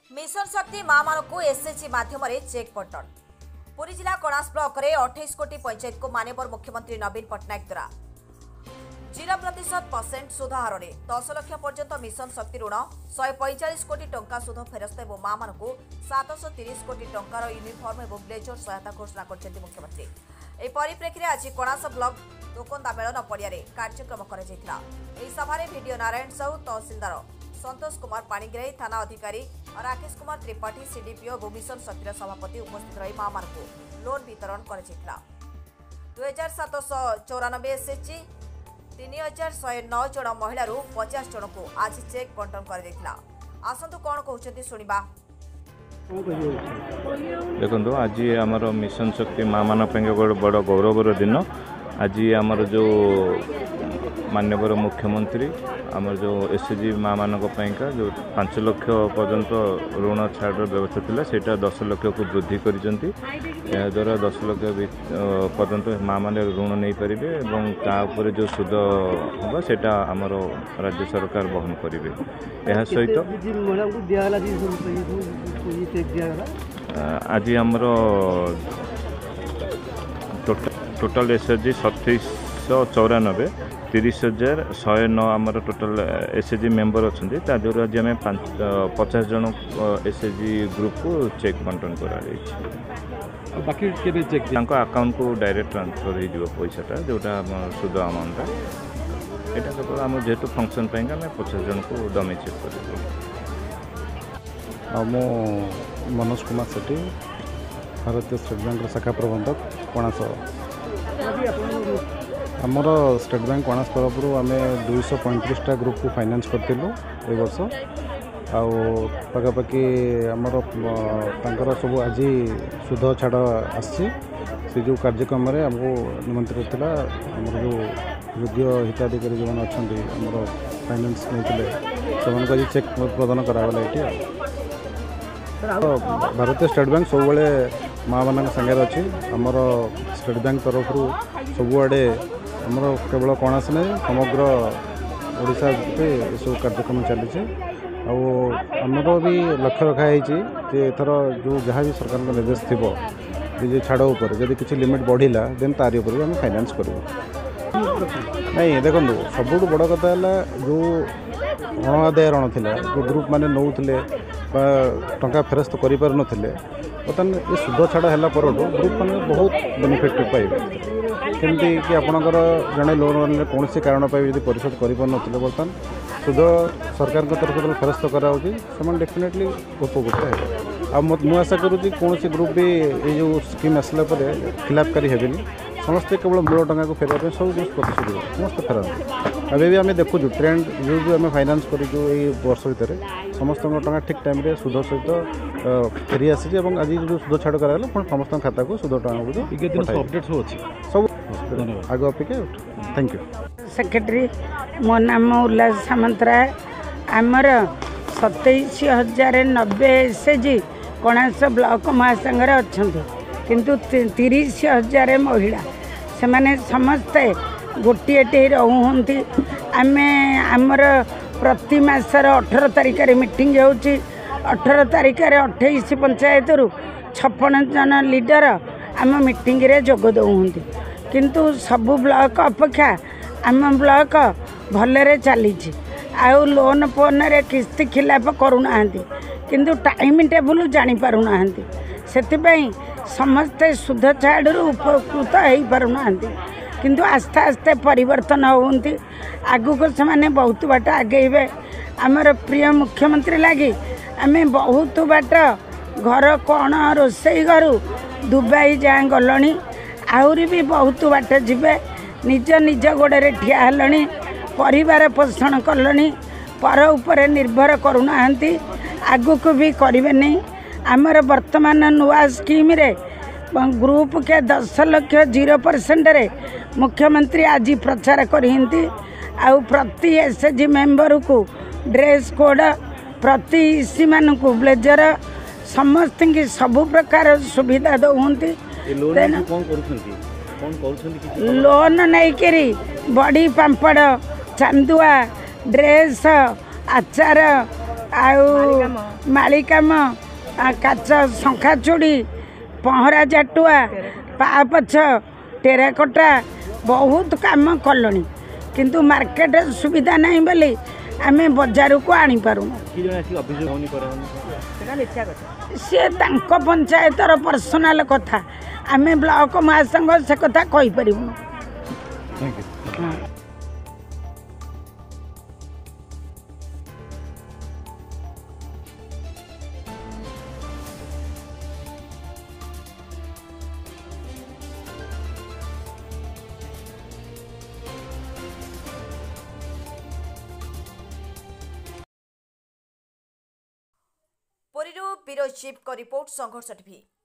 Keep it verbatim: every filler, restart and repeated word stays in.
Mission शक्ति मां मानक एसएचजी माध्यम चेक बटन पुरी जिला कणास ब्लॉक रे अट्ठाईस कोटी पंचायत को मान्यवर मुख्यमंत्री नवीन पट्टनायक द्वारा जीरो प्रतिशत परसेंट सुध हार में दस लाख पर्यंत मिशन शक्ति ऋण शहे पैंचाश कोटी टंका सुध फेरस्त और मां मानक सातश तीस कोटी टंकार यूनिफर्म और ब्लेजर सहायता घोषणा कर मुख्यमंत्री। एही परिप्रेक्षी आज कणास ब्लॉक दोकंदा मेलन पड़िया कार्यक्रम कर वीडियो नारायण साहू तहसिलदार संतोष कुमार पाणिग्राही थाना अधिकारी और राकेश कुमार त्रिपाठी सीडीपीओ और मिशन शक्तिर सभापति उपस्थित रही मां मानक लोन वितरण कर दुई हजार सातश चौरानबे एसएचजी तीन हजार शहे नौ जन महिला पचास जन को आज चेक बंटन कर आसतु कौन कहते शुणा। देखो आज आमर मिशन शक्ति माँ मान गोटे बड़ गौरवर दिन। आज आमर जो माननीय मुख्यमंत्री आमर जो एसएचजी माँ मानक जो पांच लाख पर्यंत ऋण छाड़ व्यवस्था थिला सेटा दस लाख को वृद्धि करिसेंती। या द्वारा दस लाख पर्यंत माँ माने ऋण नहीं पारिबे एवं ता ऊपर जो सुध होगा सेटा आमर राज्य सरकार वहन करिवे। एहा सहित आज आमर टोटल एसएचजी सतैश चौरानबे तीस हजार शहे नौ आमर टोटल एसएचजी मेंबर अच्छा जो आज आम पचास जन एसएचजी ग्रुप को चेक बंटन कर बाकी चेक अकाउंट को डायरेक्ट ट्रांसफर हो पैसाटा जोटा सुध अमाउंटा यहाँ केवल आम जेहेतु फंक्शन पाई आम पचास जन को डमी चेक कर। मो मनोज कुमार सेठी भारतीय स्टेट बैंक शाखा प्रबंधक कणास। आमर स्टेट बैंक कणास तरफ आम दुईश पैंतीसटा ग्रुप को फाइनान्स करूँ ए वर्ष आखापाखि आमर सब आज सुध छाड़ आसी जो कार्यक्रम आमको निमंत्रित था आमर जो योग्य हिताधिकारी जो मैंने अच्छा फाइनान्स नहीं से चेक प्रदान करागला ये। भारतीय स्टेट बैंक सब माँ मान सागर अच्छी आमर स्टेट बैंक तरफ सबुआड़े आमर केवल कणास नहीं समग्र ओडिशा सब कार्यक्रम चली आमर भी लक्ष्य रखाई एथर जो जहाँ भी सरकार निर्देश थी छाड़ उपर जब किसी लिमिट बढ़ला देन तारी उपर भी आम फाइनान्स करूँ। नहीं देखो सबुठ बड़ कथा है जो ऋण आदाय ऋण था जो ग्रुप मैंने नौले टंका फेरस्त कर बर्तमान ये सुध छाड़ है ग्रुप मैंने बहुत बेनिफिट पाइबे केमती कि आपणकर जड़े लोन कौन कारण जब परिशोध कर बर्तमान सुध सरकार तरफ जो फेरस्त कराऊँ डेफिनेटली उपकृत है। आ मुझे आशा करुँच कौन ग्रुप भी ये जो स्कीम आसला खिलाफकारी हेबेनि समस्ते केवल मूल टंका को फेरवा सब जिन प्रतिशोध समस्त फेरते। अभी भी आम देखु ट्रेंड जो भी आम फाइनान्स कर वर्ष भितर समस्त टंका ठीक टाइम सुध सहित फेरी आसी आज जो सुध छाड़ कराला पुणी समस्त खाता को सुध टंका अपडेट सब आग अपेक्षा। Thank you. सेक्रेटरी मो नाम उल्लास सामंतराय आमर सतैश हजार नब्बे एसएचजी कणास ब्लॉक महासंघर अच्छा किंतु तीस हजार महिला से माने समस्ते गोटे टे रुहति आम आमर प्रति मासर अठर तारिख मीटिंग होची अठर तारिख अट्ठाईस पंचायत रु छप्पन जन लीडर आम मीटिंग रे जोग दौंती किंतु सबु ब्लॉक अपेक्षा आम ब्लॉक भलरे चली आउ लोन फोन रे किस्ती खिलाफ करूना किंतु टाइम टेबुल जानी पारुना से समस्ते सुध छाड़ उपकृत हो पारुना किंतु आस्ते आस्ते परिवर्तन होती आगु से माने बहुत बाट आगे आमर प्रिय मुख्यमंत्री लगी आम बहुत बाट घर कौन रोसई घर दुबई जाए गलणी आहरी भी बहुत बाट जीवे निज निज गोड़े ठिया हेलणी परिवार पोषण कलणी पर उपरे निर्भर करूना आगु को भी करें नहीं। आमर वर्तमान नुआ स्कीम रे ग्रुप के दस लाख जीरो परसेंट रे मुख्यमंत्री आज प्रचार करती आउ प्रति एसएचजी मेंबर को ड्रेस कोड प्रति इसी मान को ब्लेजर समस्त की सबु प्रकार सुविधा दौंती लोन नहीं करी बड़ी पांपड़ चांदुआ ड्रेस आचार आउ मालिकाम काच शंखा चूड़ी पहरा जाटुआ पापछ टेराकोटा बहुत काम कलनी किंतु मार्केट सुविधा नहीं बोली आमे बाजार को आनी पारू सी तांको पंचायतर पर्सनाल कथा आमे ब्लॉक महासंघ से कथा कहि परिबु। पुरीरू ब्यूरो चीफ को रिपोर्ट संघर्ष टीवी।